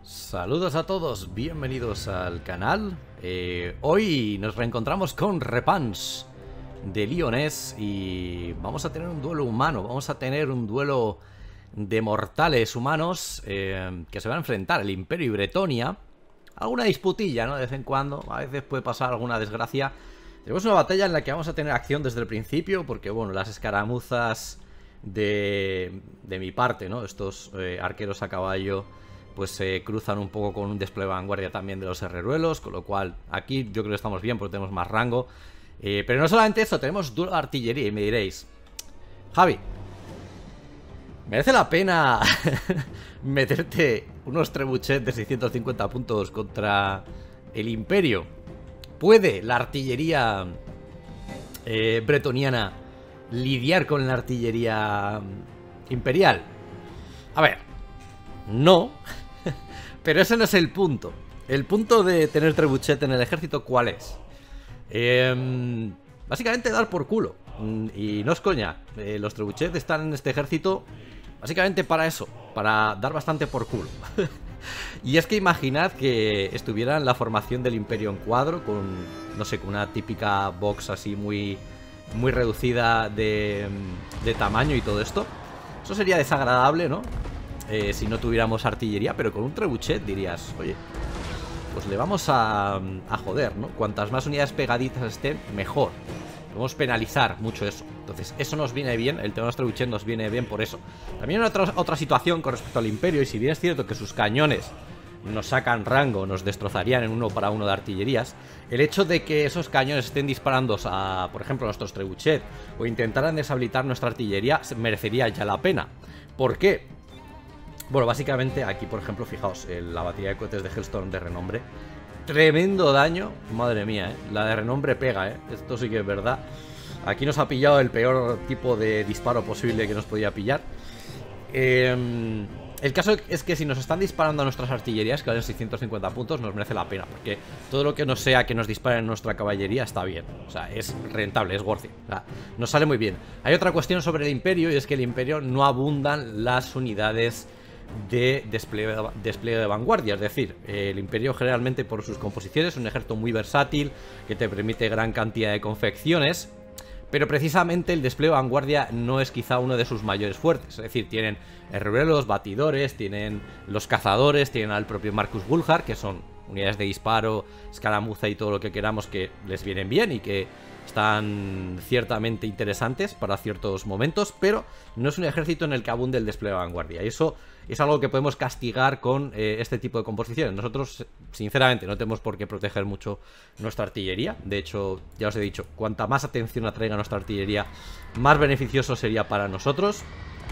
Saludos a todos, bienvenidos al canal. Hoy nos reencontramos con Repans de Lyoness y vamos a tener un duelo humano, vamos a tener un duelo de mortales humanos que se van a enfrentar el Imperio y Bretonia. Alguna disputilla, ¿no? De vez en cuando, a veces puede pasar alguna desgracia. Tenemos una batalla en la que vamos a tener acción desde el principio porque, bueno, las escaramuzas de mi parte, ¿no? Estos arqueros a caballo pues se cruzan un poco con un despliegue de vanguardia también de los herreruelos, con lo cual aquí yo creo que estamos bien porque tenemos más rango. Pero no solamente eso, tenemos duelo de artillería y me diréis, Javi, ¿merece la pena meterte unos trebuchets de 650 puntos contra el Imperio? ¿Puede la artillería bretoniana lidiar con la artillería imperial? A ver, no. Pero ese no es el punto. El punto de tener trebuchet en el ejército, ¿cuál es? Básicamente dar por culo. Y no es coña. Los trebuchets están en este ejército básicamente para eso, para dar bastante por culo. Y es que imaginad que estuviera en la formación del Imperio en cuadro, con, no sé, con una típica box así muy reducida de tamaño y todo esto. Eso sería desagradable, ¿no? Si no tuviéramos artillería, pero con un trebuchet dirías, oye, pues le vamos a joder, ¿no? Cuantas más unidades pegaditas estén, mejor. Podemos penalizar mucho eso. Entonces, eso nos viene bien, el tema de los trebuchet nos viene bien por eso. También hay otra situación con respecto al Imperio, y si bien es cierto que sus cañones nos sacan rango, nos destrozarían en 1 para 1 de artillerías, el hecho de que esos cañones estén disparando a, por ejemplo, nuestros trebuchet, o intentaran deshabilitar nuestra artillería, merecería ya la pena. ¿Por qué? Bueno, básicamente aquí, por ejemplo, fijaos, la batería de cohetes de Hellstorm de renombre. Tremendo daño, madre mía, la de renombre pega, esto sí que es verdad. Aquí nos ha pillado el peor tipo de disparo posible que nos podía pillar. El caso es que si nos están disparando a nuestras artillerías, que valen 650 puntos, nos merece la pena, porque todo lo que no sea que nos disparen en nuestra caballería está bien. O sea, es rentable, es worth it. O sea, nos sale muy bien. Hay otra cuestión sobre el Imperio, y es que el Imperio no abundan las unidades de despliegue de vanguardia. Es decir, el Imperio generalmente por sus composiciones es un ejército muy versátil que te permite gran cantidad de confecciones, pero precisamente el despliegue de vanguardia no es quizá uno de sus mayores fuertes. Es decir, tienen herreruelos, batidores, tienen los cazadores, tienen al propio Marcus Bulhar, que son unidades de disparo, escaramuza y todo lo que queramos que les vienen bien y que están ciertamente interesantes para ciertos momentos, pero no es un ejército en el que abunde el despliegue de vanguardia. Y eso es algo que podemos castigar con este tipo de composiciones. Nosotros, sinceramente, no tenemos por qué proteger mucho nuestra artillería. De hecho, ya os he dicho, cuanta más atención atraiga nuestra artillería, más beneficioso sería para nosotros.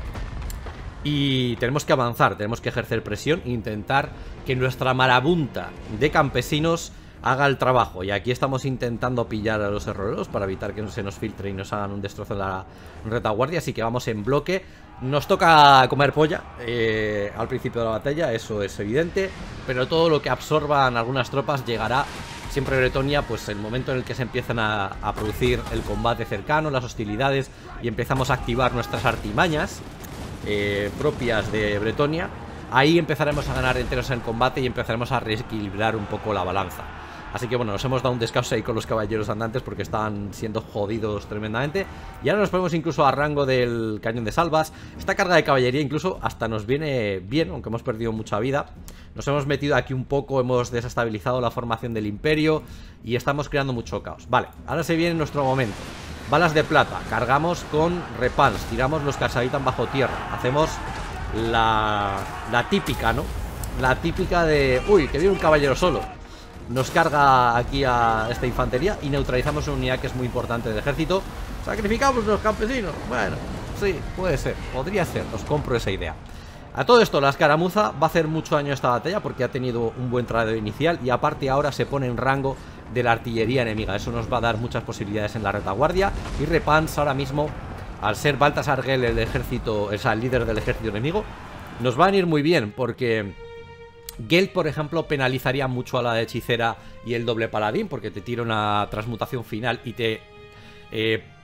Y tenemos que avanzar, tenemos que ejercer presión e intentar que nuestra marabunta de campesinos haga el trabajo. Y aquí estamos intentando pillar a los herreros para evitar que no se nos filtre y nos hagan un destrozo en la retaguardia. Así que vamos en bloque. Nos toca comer polla al principio de la batalla, eso es evidente, pero todo lo que absorban algunas tropas llegará siempre a Bretonia, pues el momento en el que se empiezan a producir el combate cercano, las hostilidades, y empezamos a activar nuestras artimañas propias de Bretonia. Ahí empezaremos a ganar enteros en combate y empezaremos a reequilibrar un poco la balanza. Así que bueno, nos hemos dado un descanso ahí con los caballeros andantes porque estaban siendo jodidos tremendamente. Y ahora nos ponemos incluso a rango del cañón de salvas. Esta carga de caballería incluso hasta nos viene bien, aunque hemos perdido mucha vida. Nos hemos metido aquí un poco, hemos desestabilizado la formación del Imperio y estamos creando mucho caos. Vale, ahora se viene nuestro momento. Balas de plata, cargamos con Repans, tiramos los que habitan bajo tierra. Hacemos la típica, ¿no? La típica de... uy, que viene un caballero solo. Nos carga aquí a esta infantería y neutralizamos una unidad que es muy importante del ejército. ¿Sacrificamos los campesinos? Bueno, sí, puede ser, podría ser, os compro esa idea. A todo esto, la escaramuza va a hacer mucho daño a esta batalla porque ha tenido un buen tradeo inicial y aparte ahora se pone en rango de la artillería enemiga. Eso nos va a dar muchas posibilidades en la retaguardia. Y Repans ahora mismo, al ser Baltasar Gel el ejército, o sea, el líder del ejército enemigo, nos va a venir muy bien porque Gel, por ejemplo, penalizaría mucho a la hechicera y el doble paladín porque te tira una transmutación final y te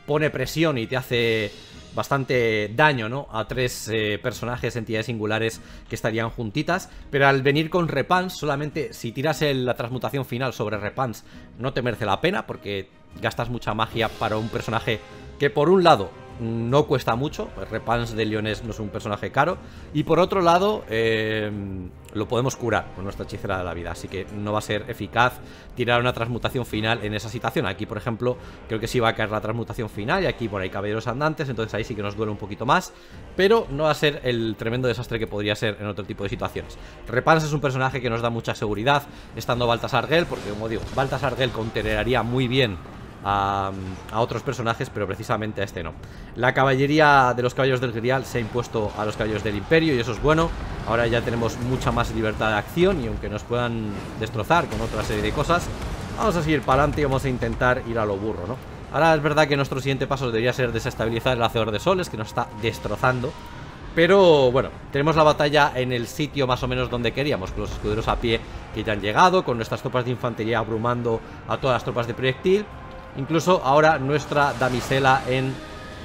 pone presión y te hace bastante daño, ¿no? A 3 personajes, entidades singulares que estarían juntitas. Pero al venir con Repans, solamente si tiras la transmutación final sobre Repans, no te merece la pena, porque gastas mucha magia para un personaje que por un lado no cuesta mucho. Repans de Leones no es un personaje caro, y por otro lado lo podemos curar con nuestra hechicera de la vida, así que no va a ser eficaz tirar una transmutación final en esa situación. Aquí, por ejemplo, creo que sí va a caer la transmutación final, y aquí por ahí caballeros andantes, entonces ahí sí que nos duele un poquito más, pero no va a ser el tremendo desastre que podría ser en otro tipo de situaciones. Repans es un personaje que nos da mucha seguridad estando Baltasar Gel, porque como digo, Baltasar Gel conteraría muy bien a otros personajes, pero precisamente a este no. La caballería de los caballeros del Grial se ha impuesto a los caballeros del Imperio, y eso es bueno. Ahora ya tenemos mucha más libertad de acción, y aunque nos puedan destrozar con otra serie de cosas, vamos a seguir para adelante y vamos a intentar ir a lo burro, ¿no? Ahora es verdad que nuestro siguiente paso debería ser desestabilizar el Hacedor de Soles, que nos está destrozando. Pero bueno, tenemos la batalla en el sitio más o menos donde queríamos, con los escuderos a pie que ya han llegado, con nuestras tropas de infantería abrumando a todas las tropas de proyectil. Incluso ahora nuestra damisela en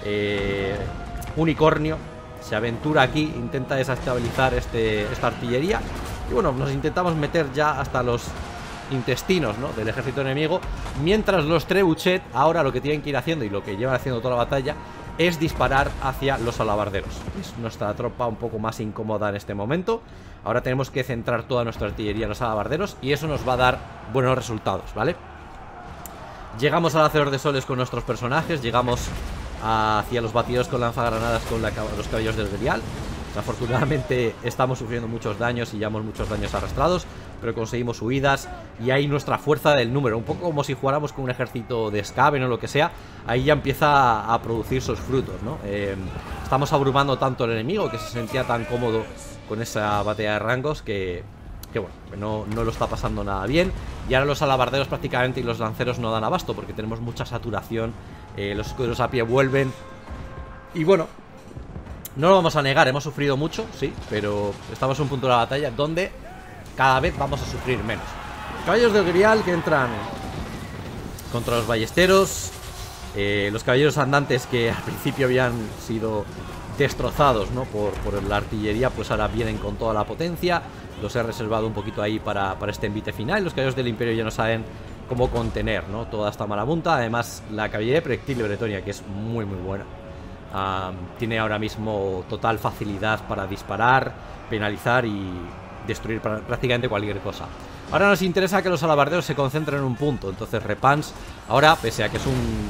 unicornio se aventura aquí, intenta desestabilizar esta artillería. Y bueno, nos intentamos meter ya hasta los intestinos, ¿no?, del ejército enemigo. Mientras los Trebuchet ahora lo que tienen que ir haciendo, y lo que llevan haciendo toda la batalla, es disparar hacia los alabarderos. Es nuestra tropa un poco más incómoda en este momento. Ahora tenemos que centrar toda nuestra artillería en los alabarderos, y eso nos va a dar buenos resultados, ¿vale? Llegamos al Hacedor de Soles con nuestros personajes, llegamos hacia los batidos con lanzagranadas con los caballeros del Grial. Afortunadamente estamos sufriendo muchos daños y llevamos muchos daños arrastrados, pero conseguimos huidas, y ahí nuestra fuerza del número, un poco como si jugáramos con un ejército de Skaven o lo que sea, ahí ya empieza a producir sus frutos, ¿no? Estamos abrumando tanto al enemigo, que se sentía tan cómodo con esa batalla de rangos, que bueno, no lo está pasando nada bien. Y ahora los alabarderos prácticamente y los lanceros no dan abasto, porque tenemos mucha saturación. Los escuderos a pie vuelven. Y bueno, no lo vamos a negar, hemos sufrido mucho, sí, pero estamos en un punto de la batalla donde cada vez vamos a sufrir menos. Caballeros del Grial que entran contra los ballesteros. Los caballeros andantes, que al principio habían sido destrozados, ¿no?, por la artillería, pues ahora vienen con toda la potencia. Los he reservado un poquito ahí para este envite final. Los caballeros del Imperio ya no saben cómo contener, ¿no?, toda esta marabunta. Además, la caballería de proyectil de Bretonia, que es muy muy buena, tiene ahora mismo total facilidad para disparar, penalizar y destruir prácticamente cualquier cosa. Ahora nos interesa que los alabarderos se concentren en un punto. Entonces Repans, ahora, pese a que es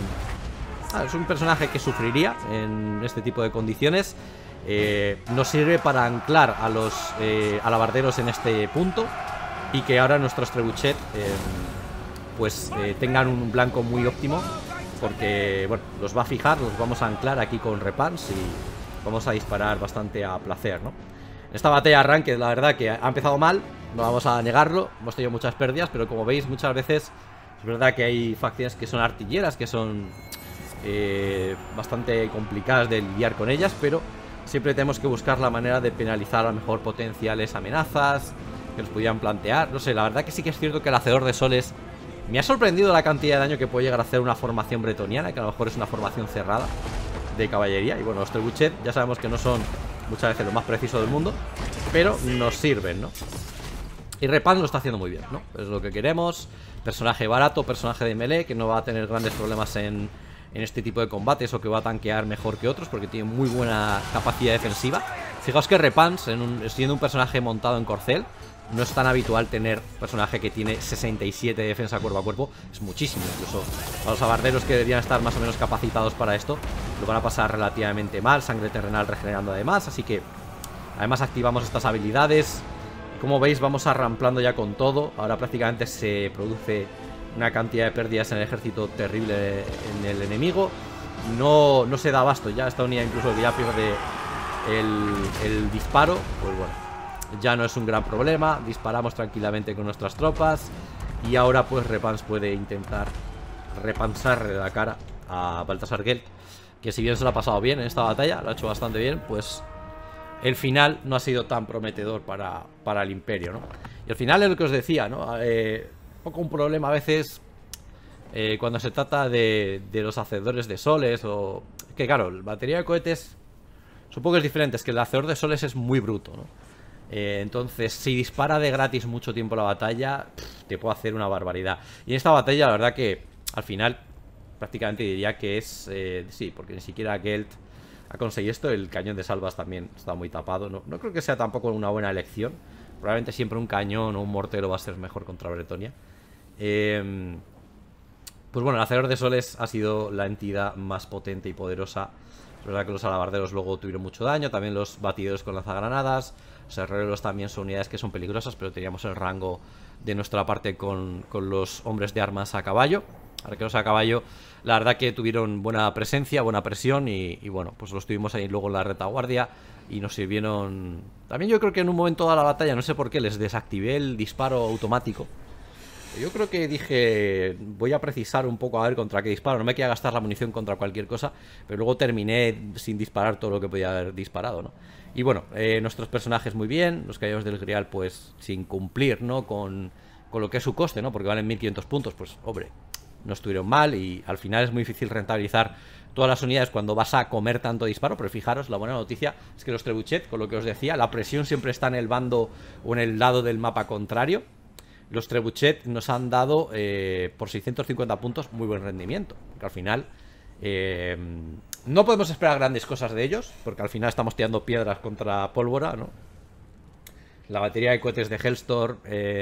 un personaje que sufriría en este tipo de condiciones, nos sirve para anclar a los alabarderos en este punto, y que ahora nuestros Trebuchet pues tengan un blanco muy óptimo, porque bueno, los va a fijar, los vamos a anclar aquí con Repans y vamos a disparar bastante a placer, ¿no? Esta batalla arranque, la verdad que ha empezado mal, no vamos a negarlo, hemos tenido muchas pérdidas, pero como veis muchas veces es verdad que hay facciones que son artilleras, que son bastante complicadas de lidiar con ellas, pero siempre tenemos que buscar la manera de penalizar a lo mejor potenciales amenazas que nos pudieran plantear. No sé, la verdad que sí que es cierto que el Hacedor de Soles me ha sorprendido la cantidad de daño que puede llegar a hacer una formación bretoniana, que a lo mejor es una formación cerrada de caballería. Y bueno, los Trebuchet ya sabemos que no son muchas veces lo más preciso del mundo, pero nos sirven, ¿no? Y Repans lo está haciendo muy bien, ¿no? Es lo que queremos. Personaje barato, personaje de melee, que no va a tener grandes problemas en este tipo de combates, o que va a tanquear mejor que otros, porque tiene muy buena capacidad defensiva. Fijaos que Repans, siendo un personaje montado en corcel, no es tan habitual tener personaje que tiene 67 de defensa cuerpo a cuerpo. Es muchísimo, incluso a los alabarderos, que deberían estar más o menos capacitados para esto, lo van a pasar relativamente mal. Sangre terrenal regenerando además, así que además activamos estas habilidades. Como veis, vamos arramplando ya con todo. Ahora prácticamente se produce una cantidad de pérdidas en el ejército terrible en el enemigo. No se da abasto ya esta unidad, incluso que ya pierde el disparo. Pues bueno, ya no es un gran problema. Disparamos tranquilamente con nuestras tropas. Y ahora pues Repans puede intentar repansarle la cara a Baltasar Gelt, que si bien se lo ha pasado bien en esta batalla, lo ha hecho bastante bien, pues el final no ha sido tan prometedor para el Imperio, ¿no? Y al final es lo que os decía, ¿no? Un poco un problema a veces Cuando se trata de los hacedores de soles o... Que claro, la batería de cohetes supongo que es diferente, es que el hacedor de soles es muy bruto, ¿no? Entonces, si dispara de gratis mucho tiempo la batalla, te puede hacer una barbaridad. Y en esta batalla, la verdad que al final prácticamente diría que es... sí, porque ni siquiera Gelt ha conseguido esto. El cañón de salvas también está muy tapado. No creo que sea tampoco una buena elección. Probablemente siempre un cañón o un mortero va a ser mejor contra Bretonia. Pues bueno, el hacedor de soles ha sido la entidad más potente y poderosa. Es verdad que los alabarderos luego tuvieron mucho daño. También los batidores con lanzagranadas. Los herreros también son unidades que son peligrosas, pero teníamos el rango de nuestra parte con los hombres de armas a caballo. Arqueros a caballo, la verdad que tuvieron buena presencia, buena presión y bueno, pues los tuvimos ahí luego en la retaguardia y nos sirvieron... También yo creo que en un momento de la batalla, no sé por qué, les desactivé el disparo automático. Yo creo que dije, voy a precisar un poco a ver contra qué disparo. No me quería gastar la munición contra cualquier cosa, pero luego terminé sin disparar todo lo que podía haber disparado, ¿no? Y bueno, nuestros personajes muy bien. Los caballeros del Grial pues sin cumplir, ¿no? Con lo que es su coste, ¿no? Porque valen 1500 puntos, pues hombre, no estuvieron mal. Y al final es muy difícil rentabilizar todas las unidades cuando vas a comer tanto disparo. Pero fijaros, la buena noticia es que los trebuchet, con lo que os decía, la presión siempre está en el bando o en el lado del mapa contrario. Los trebuchet nos han dado por 650 puntos muy buen rendimiento. Porque al final no podemos esperar grandes cosas de ellos, porque al final estamos tirando piedras contra pólvora, ¿no? La batería de cohetes de Hellstorm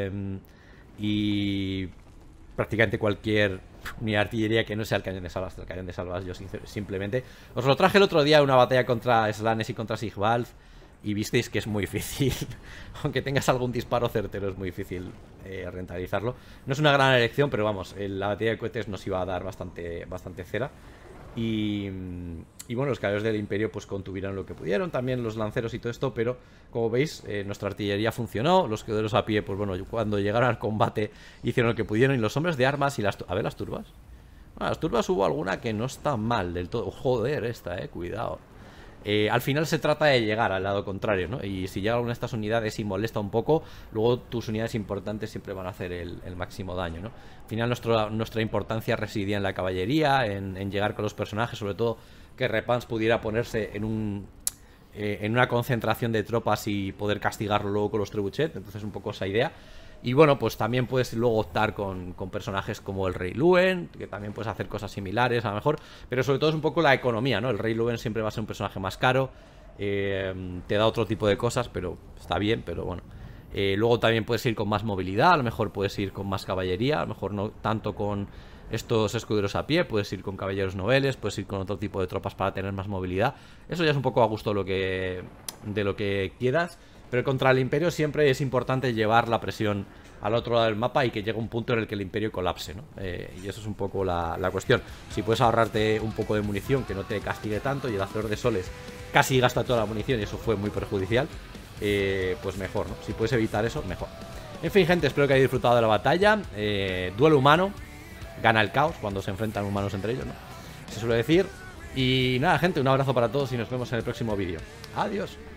y prácticamente cualquier unidad de artillería que no sea el cañón de salvas. El cañón de salvas yo simplemente... Os lo traje el otro día en una batalla contra Slanes y contra Sigvalv y visteis que es muy difícil. Aunque tengas algún disparo certero, es muy difícil rentabilizarlo. No es una gran elección, pero vamos, la batería de cohetes nos iba a dar bastante cera. Y bueno, los caballeros del Imperio pues contuvieron lo que pudieron, también los lanceros y todo esto, pero como veis, nuestra artillería funcionó. Los escuderos a pie, pues bueno, cuando llegaron al combate hicieron lo que pudieron. Y los hombres de armas y las... A ver, las turbas. Bueno, las turbas hubo alguna que no está mal del todo. Joder, esta, cuidado. Al final se trata de llegar al lado contrario, ¿no? Y si llega alguna de estas unidades y molesta un poco, luego tus unidades importantes siempre van a hacer el máximo daño, ¿no? Al final nuestra importancia residía en la caballería, en llegar con los personajes, sobre todo que Repans pudiera ponerse en una concentración de tropas y poder castigarlo luego con los trebuchet. Entonces un poco esa idea. Y bueno, pues también puedes luego optar con personajes como el Rey Luen, que también puedes hacer cosas similares a lo mejor. Pero sobre todo es un poco la economía, ¿no? El Rey Luen siempre va a ser un personaje más caro, te da otro tipo de cosas, pero está bien, pero bueno. Luego también puedes ir con más movilidad, a lo mejor puedes ir con más caballería, a lo mejor no tanto con estos escuderos a pie, puedes ir con caballeros noveles, puedes ir con otro tipo de tropas para tener más movilidad. Eso ya es un poco a gusto de lo que quieras. Pero contra el Imperio siempre es importante llevar la presión al otro lado del mapa y que llegue un punto en el que el Imperio colapse, ¿no? Y eso es un poco la cuestión. Si puedes ahorrarte un poco de munición que no te castigue tanto, y el hacedor de soles casi gasta toda la munición y eso fue muy perjudicial, pues mejor, ¿no? Si puedes evitar eso, mejor. En fin, gente, espero que hayáis disfrutado de la batalla. Duelo humano, gana el caos cuando se enfrentan humanos entre ellos, ¿no? Se suele decir. Y nada, gente, un abrazo para todos y nos vemos en el próximo vídeo. Adiós.